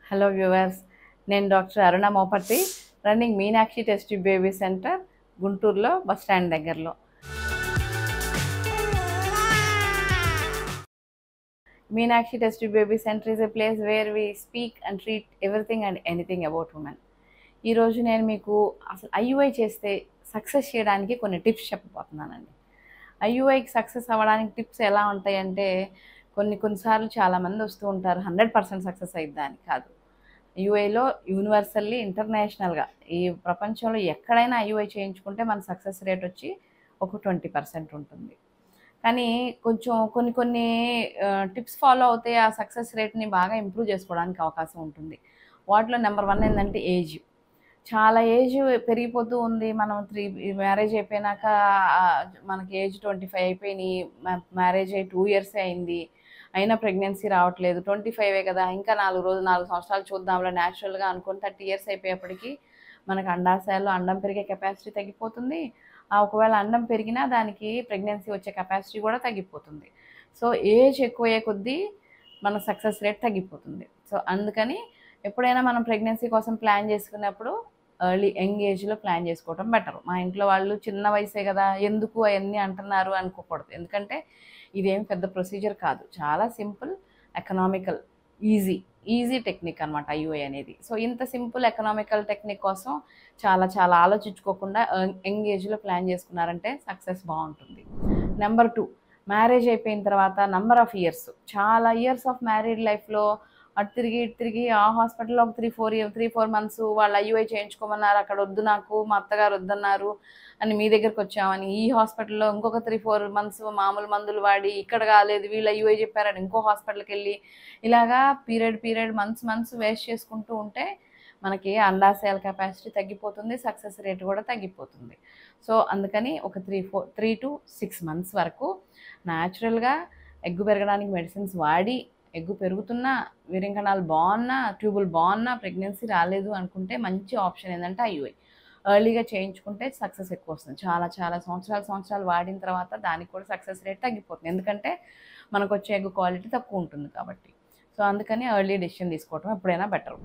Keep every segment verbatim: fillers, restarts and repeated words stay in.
Hello viewers, నేను doctor Aruna Moparthi, running Meenakshi test tube baby centre, గుంటూరులో bus stand దగ్గరలో. Meenakshi test tube baby centre is a place where we speak and treat everything and anything about women. ఈరోజు నేను మీకు అసలు IUI చేస్తే success చేయడానికి కొన్ని టిప్స్ చెప్పబోతున్నానండి. ఐయుఐకి సక్సెస్ అవ్వడానికి టిప్స్ ఎలా ఉంటాయంటే, కొన్ని కొన్నిసార్లు చాలామంది వస్తూ ఉంటారు హండ్రెడ్ పర్సెంట్ సక్సెస్ అయిద్దా అని. కాదు, యూఐలో యూనివర్సల్లీ ఇంటర్నేషనల్గా ఈ ప్రపంచంలో ఎక్కడైనా ఐయుఐ చేయించుకుంటే మన సక్సెస్ రేట్ వచ్చి ఒక ట్వంటీ పర్సెంట్ ఉంటుంది. కానీ కొంచెం కొన్ని కొన్ని టిప్స్ ఫాలో అవుతే ఆ సక్సెస్ రేట్ని బాగా ఇంప్రూవ్ చేసుకోవడానికి అవకాశం ఉంటుంది. వాటిలో నెంబర్ వన్ ఏంటంటే ఏజ్. చాలా ఏజ్ పెరిగిపోతూ ఉంది. మనం త్రీ మ్యారేజ్ అయిపోయినాక మనకి ఏజ్ ట్వంటీ ఫైవ్ అయిపోయినాయి, మ్యారేజ్ అయ్యి టూ ఇయర్సే అయింది, అయినా ప్రెగ్నెన్సీ రావట్లేదు. ట్వంటీ ఫైవే కదా, ఇంకా నాలుగు రోజులు నాలుగు సంవత్సరాలు చూద్దాంలో న్యాచురల్గా అనుకుని థర్టీ ఇయర్స్ అయిపోయేప్పటికీ మనకు అండాశయాల్లో అండం పెరిగే కెపాసిటీ తగ్గిపోతుంది. ఒకవేళ అండం పెరిగినా దానికి ప్రెగ్నెన్సీ వచ్చే కెపాసిటీ కూడా తగ్గిపోతుంది. సో ఏజ్ ఎక్కువయ్యే కొద్దీ మన సక్సెస్ రేట్ తగ్గిపోతుంది. సో అందుకని ఎప్పుడైనా మనం ప్రెగ్నెన్సీ కోసం ప్లాన్ చేసుకున్నప్పుడు ఎర్లీ యంగ్ ఏజ్లో ప్లాన్ చేసుకోవడం బెటర్. మా ఇంట్లో వాళ్ళు చిన్న వయసే కదా ఎందుకు అవన్నీ అంటున్నారు అనుకోకూడదు. ఎందుకంటే ఇదేం పెద్ద ప్రొసీజర్ కాదు, చాలా simple, economical, easy easy technique అనమాట ఐయుఐ అనేది. సో ఇంత సింపుల్ ఎకనామికల్ టెక్నిక్ కోసం చాలా చాలా ఆలోచించుకోకుండా యంగ్ ఏజ్లో ప్లాన్ చేసుకున్నారంటే సక్సెస్ బాగుంటుంది. నెంబర్ టూ, మ్యారేజ్ అయిపోయిన తర్వాత నంబర్ ఆఫ్ ఇయర్స్, చాలా ఇయర్స్ ఆఫ్ మ్యారీడ్ లైఫ్లో అటు తిరిగి ఇటు తిరిగి ఆ హాస్పిటల్లో ఒక three four year three four months వాళ్ళు ఐయుఐ చేయించుకోమన్నారు, అక్కడ వద్దు నాకు మా అత్తగారు వద్దన్నారు అని మీ దగ్గరికి వచ్చామని, ఈ హాస్పిటల్లో ఇంకొక త్రీ ఫోర్ మంత్స్ మామూలు మందులు వాడి ఇక్కడ కాలేదు వీళ్ళు ఐయుఐ చెప్పారని ఇంకో హాస్పిటల్కి వెళ్ళి ఇలాగా period period months months waste చేసుకుంటూ ఉంటే మనకి అండాశయాల కెపాసిటీ తగ్గిపోతుంది, సక్సెస్ రేట్ కూడా తగ్గిపోతుంది. సో అందుకని ఒక three four three to six months వరకు న్యాచురల్గా ఎగ్గు పెరగడానికి మెడిసిన్స్ వాడి ఎగ్గు పెరుగుతున్నా, వీర్యంకణాలు బాగున్నా, ట్యూబులు బాగున్నా, ప్రెగ్నెన్సీ రాలేదు అనుకుంటే మంచి ఆప్షన్ ఏంటంటే ఐయుఐ. ఎర్లీగా చేయించుకుంటే సక్సెస్ ఎక్కువ వస్తుంది. చాలా చాలా సంవత్సరాలు సంవత్సరాలు వాడిన తర్వాత దానికి కూడా సక్సెస్ రేట్ తగ్గిపోతుంది, ఎందుకంటే మనకు వచ్చే ఎగ్ క్వాలిటీ తక్కువ ఉంటుంది కాబట్టి. సో అందుకని ఎర్లీ డెసిషన్ తీసుకోవటం ఎప్పుడైనా బెటర్.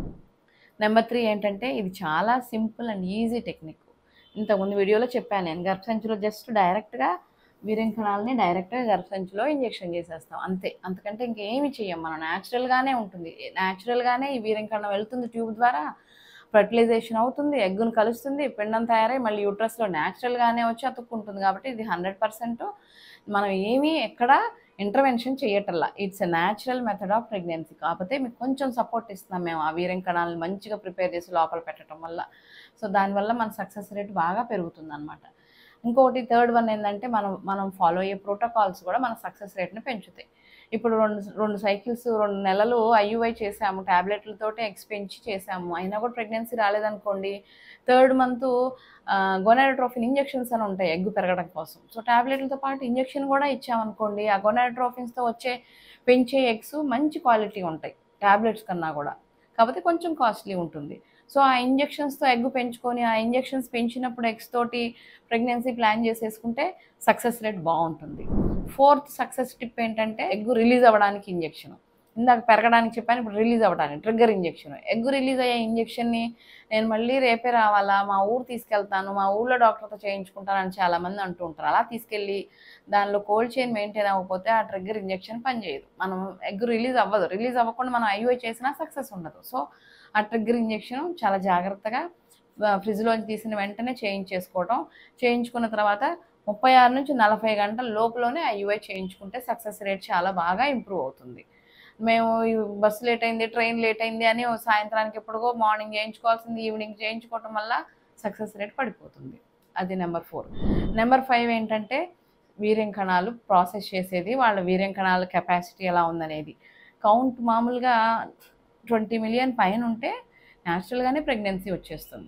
నెంబర్ త్రీ ఏంటంటే, ఇది చాలా సింపుల్ అండ్ ఈజీ టెక్నిక్. ఇంతకుముందు వీడియోలో చెప్పాను నేను, గర్భసంచిలో జస్ట్ డైరెక్ట్గా వీర్యంకణాలని డైరెక్ట్గా గర్భసంచిలో ఇంజెక్షన్ చేసేస్తాం అంతే. అంతకంటే ఇంకేమి చెయ్యం మనం, న్యాచురల్గానే ఉంటుంది. న్యాచురల్గానే ఈ వీర్యంకణం వెళ్తుంది ట్యూబ్ ద్వారా, ఫర్టిలైజేషన్ అవుతుంది, ఎగ్గును కలుస్తుంది, పిండం తయారై మళ్ళీ యూట్రస్లో న్యాచురల్గానే వచ్చి అతుక్కుంటుంది. కాబట్టి ఇది హండ్రెడ్ పర్సెంట్ మనం ఏమీ ఎక్కడ ఇంటర్వెన్షన్ చేయటల్లా. It's a natural method of pregnancy. కాకపోతే మీకు కొంచెం సపోర్ట్ ఇస్తున్నాం మేము ఆ వీర్యంకణాలను మంచిగా ప్రిపేర్ చేసి లోపల పెట్టడం వల్ల. సో దానివల్ల మన సక్సెస్ రేట్ బాగా పెరుగుతుంది అనమాట. ఇంకొకటి థర్డ్ వన్ ఏంటంటే, మనం మనం ఫాలో అయ్యే ప్రోటోకాల్స్ కూడా మన సక్సెస్ రేట్ని పెంచుతాయి. ఇప్పుడు రెండు రెండు సైకిల్స్ రెండు నెలలు ఐయుఐ చేసాము, ట్యాబ్లెట్లతోటే ఎగ్స్ పెంచి చేసాము, అయినా కూడా ప్రెగ్నెన్సీ రాలేదనుకోండి, థర్డ్ మంత్ గొనాడోట్రోఫిన్ ఇంజెక్షన్స్ అని ఉంటాయి ఎగ్గు పెరగడం కోసం. సో ట్యాబ్లెట్లతో పాటు ఇంజెక్షన్ కూడా ఇచ్చామనుకోండి, ఆ గొనాడోట్రోఫిన్స్తో వచ్చే పెంచే ఎగ్స్ మంచి క్వాలిటీ ఉంటాయి ట్యాబ్లెట్స్ కన్నా కూడా, కాకపోతే కొంచెం కాస్ట్లీ ఉంటుంది. సో ఆ ఇంజెక్షన్స్తో ఎగ్ పెంచుకొని ఆ ఇంజెక్షన్స్ పెంచినప్పుడు ఎగ్స్ తోటి ప్రెగ్నెన్సీ ప్లాన్ చేసేసుకుంటే సక్సెస్ రేట్ బాగుంటుంది. ఫోర్త్ సక్సెస్ టిప్ ఏంటంటే, ఎగ్ రిలీజ్ అవ్వడానికి ఇంజెక్షన్. ఇందాక పెరగడానికి చెప్పాను, ఇప్పుడు రిలీజ్ అవ్వడానికి ట్రిగ్గర్ ఇంజెక్షన్. ఎగ్ రిలీజ్ అయ్యే ఇంజెక్షన్ని నేను మళ్ళీ రేపే రావాలా, మా ఊరు తీసుకెళ్తాను, మా ఊళ్ళో డాక్టర్తో చేయించుకుంటానని చాలామంది అంటూ ఉంటారు. అలా తీసుకెళ్ళి దానిలో కోల్డ్ చైన్ మెయింటైన్ అవ్వకపోతే ఆ ట్రిగ్గర్ ఇంజెక్షన్ పనిచేయదు. మనం ఎగ్ రిలీజ్ అవ్వదు, రిలీజ్ అవ్వకుండా మనం ఐయుఐ చేసినా సక్సెస్ ఉండదు. సో ఆ ట్రిగ్గర్ ఇంజెక్షన్ చాలా జాగ్రత్తగా ఫ్రిడ్జ్లోంచి తీసిన వెంటనే చేయించేసుకోవడం. చేయించుకున్న తర్వాత ముప్పై ఆరు నుంచి నలభై గంటల లోపులోనే ఐయుఐ చేయించుకుంటే సక్సెస్ రేట్ చాలా బాగా ఇంప్రూవ్ అవుతుంది. మేము బస్సు లేట్ అయింది, ట్రైన్ లేట్ అయింది అని సాయంత్రానికి ఎప్పుడుగో మార్నింగ్ చేయించుకోవాల్సింది ఈవినింగ్ చేయించుకోవటం వల్ల సక్సెస్ రేట్ పడిపోతుంది. అది నెంబర్ ఫోర్. నెంబర్ ఫైవ్ ఏంటంటే, వీర్యంకణాలు ప్రాసెస్ చేసేది, వాళ్ళ వీర్యంకణాల కెపాసిటీ ఎలా ఉందనేది. కౌంట్ మామూలుగా ట్వంటీ మిలియన్ పైన ఉంటే న్యాచురల్గానే ప్రెగ్నెన్సీ వచ్చేస్తుంది.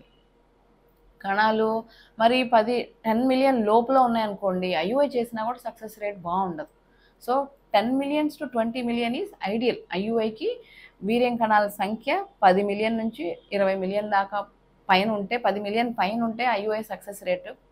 కణాలు మరి పది టెన్ మిలియన్ లోపల ఉన్నాయనుకోండి, ఐయుఐ చేసినా కూడా సక్సెస్ రేట్ బాగుండదు. So ten millions to twenty million is ideal. ఐయుఐకి వీర్యం కణాల సంఖ్య పది మిలియన్ నుంచి ఇరవై మిలియన్ దాకా పైన ఉంటే, పది మిలియన్ పైన ఉంటే ఐయుఐ సక్సెస్ రేట్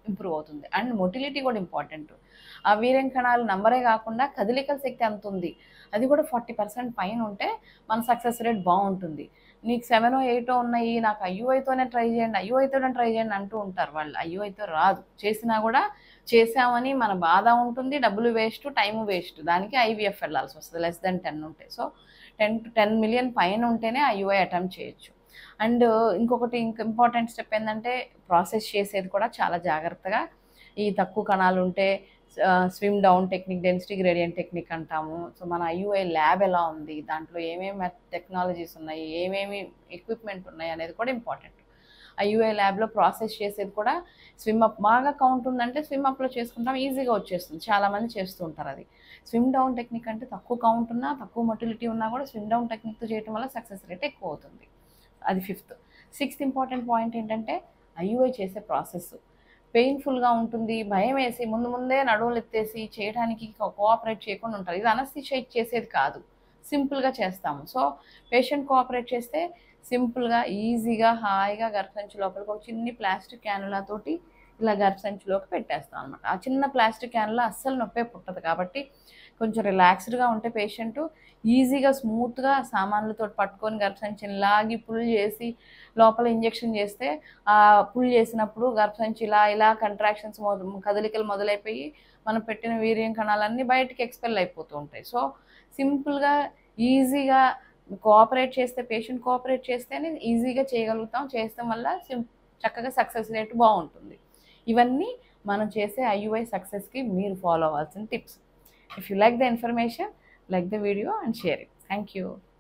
ఇంప్రూవ్ అవుతుంది. అండ్ మొటిలిటీ కూడా ఇంపార్టెంట్. ఆ వీర్యం కణాలు నంబరే కాకుండా కదలికల శక్తి ఎంత ఉంది అది కూడా ఫార్టీ పర్సెంట్ పైన ఉంటే మన సక్సెస్ రేట్ బాగుంటుంది. నీకు సెవెనో ఎయిటో ఉన్నాయి, నాకు ఐయుఐతోనే ట్రై చేయండి ఐయుఐతోనే ట్రై చేయండి అంటూ ఉంటారు వాళ్ళు. ఐయుఐతో రాదు, చేసినా కూడా చేసామని మన బాధ ఉంటుంది, డబ్బులు వేస్ట్, టైం వేస్ట్. దానికి ఐవీఎఫ్ వెళ్ళాల్సి వస్తుంది లెస్ దెన్ టెన్ ఉంటే. So ten to ten million పైన ఉంటేనే ఐయుఐ అటెంప్ట్ చేయొచ్చు. అండ్ ఇంకొకటి ఇంక ఇంపార్టెంట్ స్టెప్ ఏంటంటే ప్రాసెస్ చేసేది కూడా చాలా జాగ్రత్తగా. ఈ తక్కువ కణాలు ఉంటే swim down technique, density gradient technique అంటాము. సో మన ఐయుఐ ల్యాబ్ ఎలా ఉంది, దాంట్లో ఏమేమి టెక్నాలజీస్ ఉన్నాయి, ఏమేమి ఎక్విప్మెంట్ ఉన్నాయి అనేది కూడా ఇంపార్టెంట్. ఐయుఐ ల్యాబ్లో ప్రాసెస్ చేసేది కూడా స్విమ్ అప్ బాగా కౌంట్ ఉందంటే స్విమ్ అప్లో చేసుకుంటాం, ఈజీగా వచ్చేస్తుంది. చాలామంది చేస్తూ ఉంటారు అది. స్విమ్ డౌన్ టెక్నిక్ అంటే తక్కువ కౌంట్ ఉన్నా తక్కువ మొటిలిటీ ఉన్నా కూడా స్విమ్ డౌన్ టెక్నిక్తో చేయడం వల్ల సక్సెస్ రేట్ ఎక్కువ అవుతుంది. అది ఫిఫ్త్. సిక్స్త్ ఇంపార్టెంట్ పాయింట్ ఏంటంటే ఐయుఐ చేసే ప్రాసెస్ పెయిన్ఫుల్గా ఉంటుంది, భయం వేసి ముందు ముందే నడువులు ఎత్తేసి చేయడానికి కోఆపరేట్ చేయకుండా ఉంటారు. ఇది అనస్థిషియా చేసేది కాదు, సింపుల్గా చేస్తాము. సో పేషెంట్ కోఆపరేట్ చేస్తే సింపుల్గా ఈజీగా హాయిగా గర్భసంచి లోపలికి ఒక చిన్ని ప్లాస్టిక్ క్యానులా తోటి ఇలా గర్భసంచిలోకి పెట్టేస్తాం అనమాట. ఆ చిన్న ప్లాస్టిక్ క్యానులా అస్సలు నొప్పే పుట్టదు కాబట్టి కొంచెం రిలాక్స్డ్గా ఉంటే పేషెంట్ ఈజీగా స్మూత్గా సామాన్లతో పట్టుకొని గర్భసంచిని లాగి పుల్ చేసి లోపల ఇంజెక్షన్ చేస్తే ఆ పుల్ చేసినప్పుడు గర్భసంచి ఇలా ఇలా కంట్రాక్షన్స్ మొద కదలికలు మొదలైపోయి మనం పెట్టిన వీర్యం కణాలన్నీ బయటికి ఎక్స్పెల్ అయిపోతూ ఉంటాయి. సో సింపుల్గా ఈజీగా కోఆపరేట్ చేస్తే పేషెంట్ కోఆపరేట్ చేస్తేనే ఈజీగా చేయగలుగుతాం. చేస్తాం వల్ల సిం చక్కగా సక్సెస్ రేట్ బాగుంటుంది. ఇవన్నీ మనం చేసే ఐయుఐ సక్సెస్కి మీరు ఫాలో అవ్వాల్సిన tips. If you like the information, like the video and share it. Thank you.